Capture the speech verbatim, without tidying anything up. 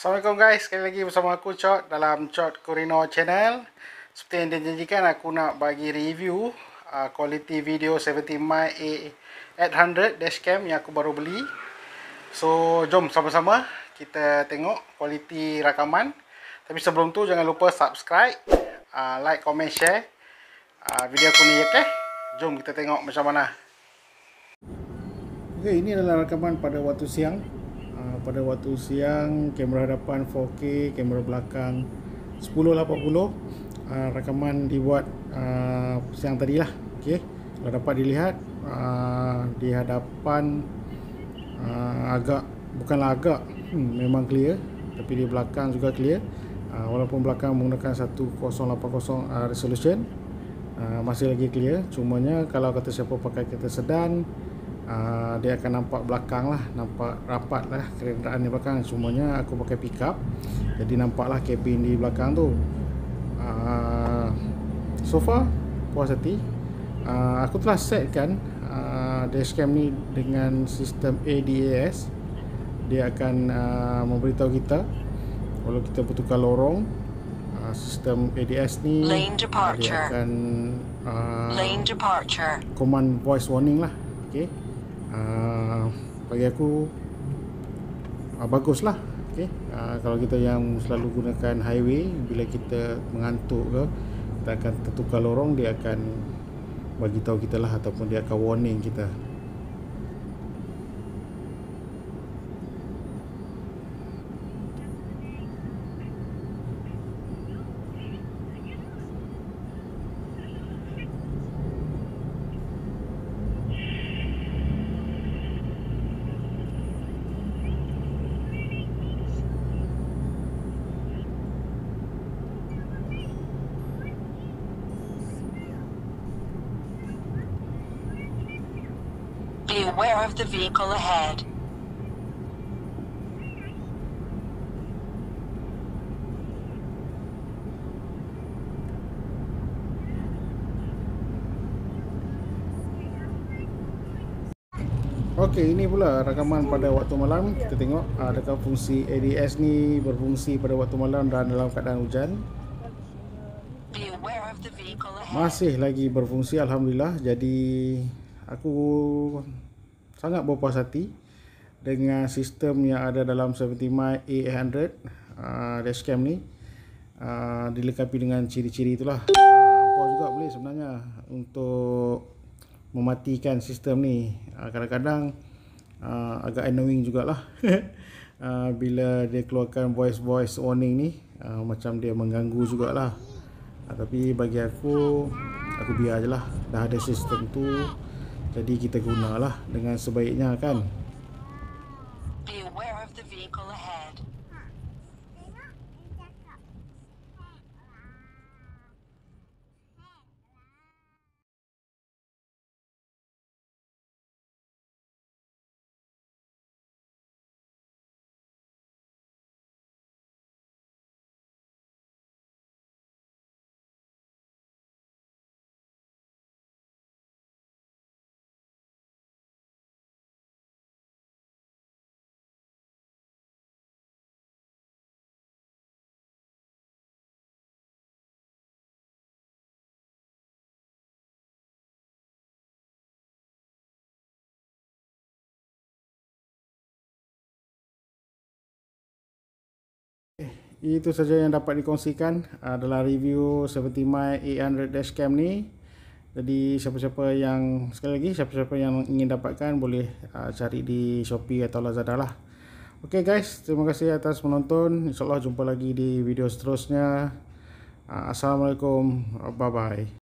Assalamualaikum guys, sekali lagi bersama aku Chot dalam Chot Kurino Channel. Seperti yang dijanjikan, aku nak bagi review uh, quality video seventy mile A eight hundred dashcam yang aku baru beli. So jom sama-sama kita tengok quality rakaman. Tapi sebelum tu jangan lupa subscribe, uh, like, comment, share uh, video aku ni, okay? Jom kita tengok macam mana. Okay, ini adalah rakaman pada waktu siang. Pada waktu siang, kamera hadapan four K, kamera belakang ten lapan puluh. uh, Rakaman dibuat uh, siang tadi lah. Okay. Kalau dapat dilihat uh, di hadapan uh, agak, bukanlah agak, hmm, memang clear. Tapi di belakang juga clear, uh, walaupun belakang menggunakan ten eighty uh, resolution, uh, masih lagi clear. Cumanya kalau kata siapa pakai kereta sedan, Uh, dia akan nampak belakang lah, nampak rapat lah kenderaan di belakang. Semuanya aku pakai pickup, jadi nampaklah kabin di belakang tu. uh, So far puas hati. uh, Aku telah setkan uh, dashcam ni dengan sistem A D A S. Dia akan uh, memberitahu kita kalau kita bertukar lorong. uh, Sistem A D S ni uh, dia akan uh, lane departure, command voice warning lah. Okay. Uh, bagi aku uh, bagus lah. Okay. Uh, kalau kita yang selalu gunakan highway, bila kita mengantuk ke, kita akan tertukar lorong, dia akan bagi tahu kita lah, ataupun dia akan warning kita. Be aware of the vehicle ahead. Okey, ini pula rakaman pada waktu malam. Kita tengok adakah fungsi A D S ni berfungsi pada waktu malam dan dalam keadaan hujan. Masih lagi berfungsi, alhamdulillah. Jadi aku sangat berpuas hati dengan sistem yang ada dalam seventy mile A eight hundred uh, dashcam ni. uh, Dilengkapi dengan ciri-ciri itulah. uh, Puas juga boleh sebenarnya untuk mematikan sistem ni. uh, Kadang-kadang uh, agak annoying jugalah uh, bila dia keluarkan voice-voice warning ni. uh, Macam dia mengganggu jugalah. uh, Tapi bagi aku, aku biar je lah. Dah ada sistem tu, jadi kita gunalah dengan sebaiknya, kan? Be aware of the vehicle ahead. Itu saja yang dapat dikongsikan adalah review seventy mile A eight hundred dashcam ni. Jadi siapa-siapa yang, sekali lagi, siapa-siapa yang ingin dapatkan boleh uh, cari di Shopee atau Lazada lah. Okay guys, terima kasih atas menonton. InsyaAllah jumpa lagi di video seterusnya. uh, Assalamualaikum, bye bye.